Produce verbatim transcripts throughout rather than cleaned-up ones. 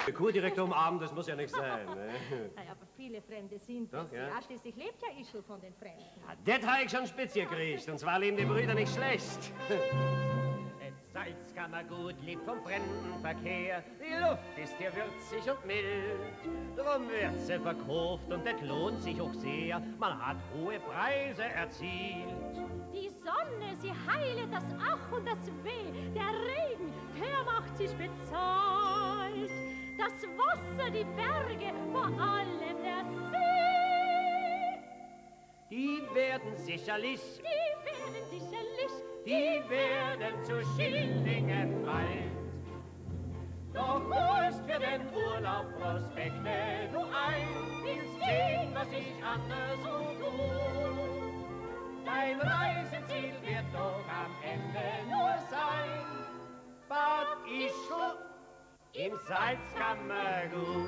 Kurdirektor umarmen, das muss ja nicht sein. Ne? Naja, aber viele Fremde sind Doch, es. ja. Ja, schließlich lebt ja Ischl von den Fremden. Ja, das habe ich schon spitz gekriegt, und zwar leben die Brüder nicht schlecht. Das Salzkammergut lebt vom Fremdenverkehr, die Luft ist hier würzig und mild. Drum wird sie verkauft und das lohnt sich auch sehr, man hat hohe Preise erzielt. Die Sonne, sie heilet das Ach und das Weh, der Regen, der macht sich bezahlt. Das Wasser, die Berge, vor allem der See. Die werden sicherlich, Die werden sicherlich, die werden zu Schillingen bald. Doch wo ist für den Urlaub Prospekte du ein? Willst sehen, was ich anderswo tu? Dein Reiseziel wird doch am Ende nur sein Bad Ischl im Salzkammergut.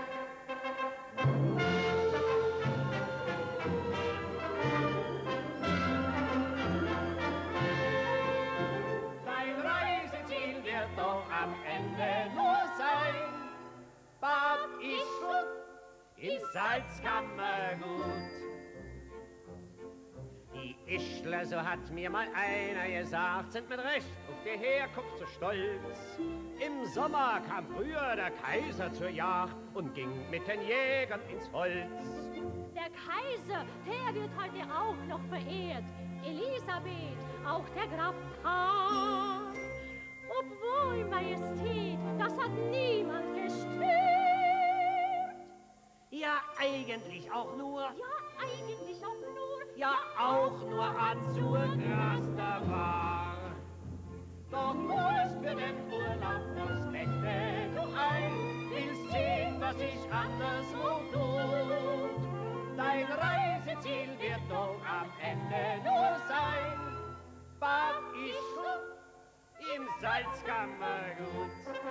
Dein Reiseziel wird doch am Ende nur sein Bad Ischl im Salzkammergut. Die Ischler, so hat mir mal einer gesagt, sind mit Recht auf die Herkunft so stolz. Im Sommer kam früher der Kaiser zur Jagd und ging mit den Jägern ins Holz. Der Kaiser, der wird heute auch noch verehrt. Elisabeth, auch der Graf Karl. Obwohl, Majestät, das hat niemand gestört. Ja, eigentlich auch nur, Ja, eigentlich auch nur. ja auch nur Azurgras war. Doch wo ist für den Urlaub Prospekte du ein? Willst sehen, was ich anderswo tut? Dein Reiseziel wird doch am Ende nur sein Bad Ischl im Salzkammergut.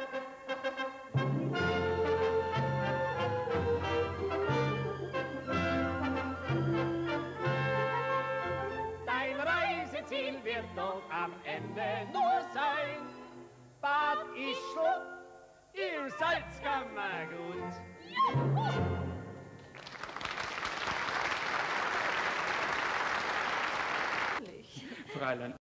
Dein Reiseziel wird doch am Ende nur sein Bad Ischl im Salzkammergut. Fräulein.